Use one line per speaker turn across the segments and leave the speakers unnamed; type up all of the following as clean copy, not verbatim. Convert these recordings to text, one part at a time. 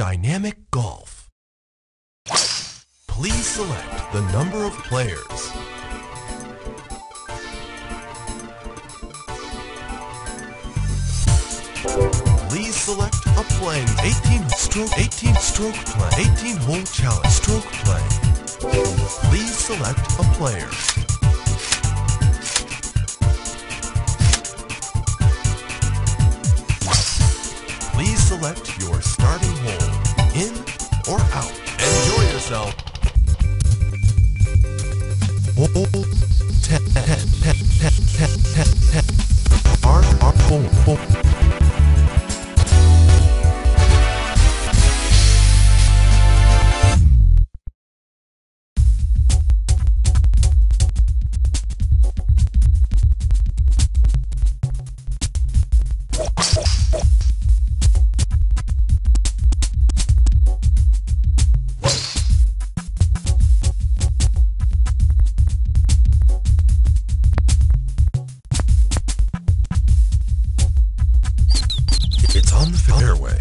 Dynamic Golf. Please select the number of players. Please select a playing 18-stroke play, 18-hole challenge stroke play. Please select a player. Please select your starting hole, in or out. Enjoy yourself. Hole 10, 10. Hole. It's on the fairway.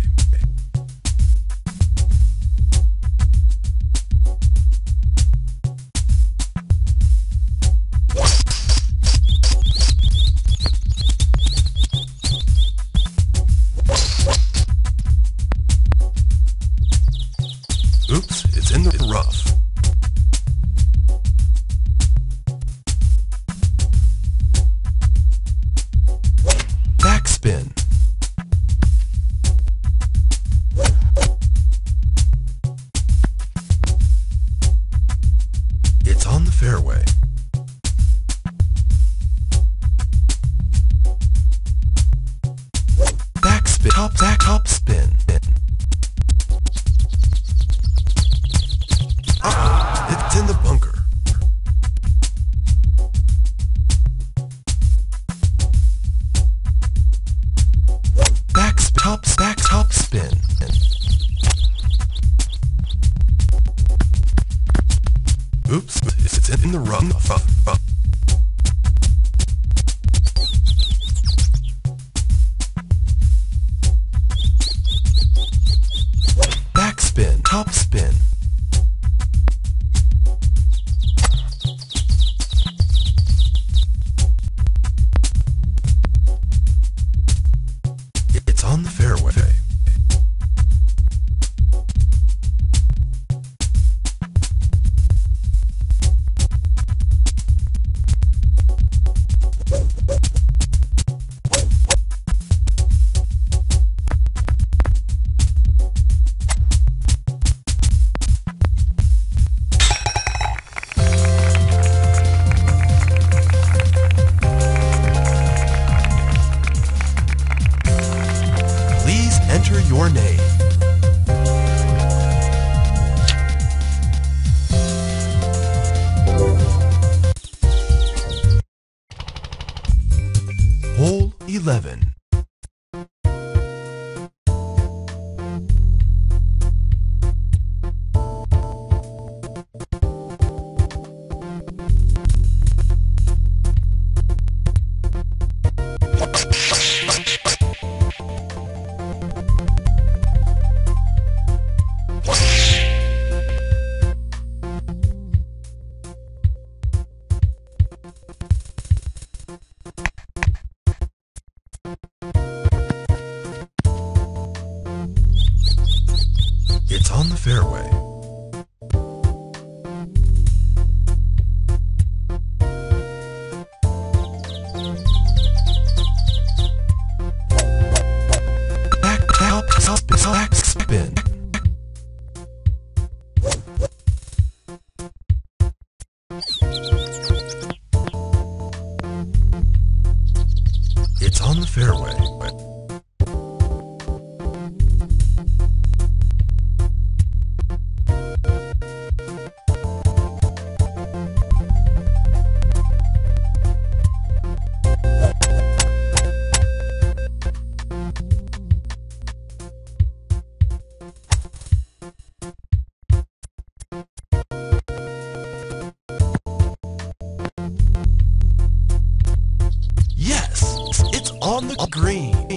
Oops, it's in the rough. Backspin. It's on the fairway. Backspin. Top spin. It's in the bunker. Top spin. Oops, it's in the rough. Backspin, top spin. It's on the fairway. Please enter your name. Hole 11. It's on the fairway. Back spin. It's on the fairway. on the green.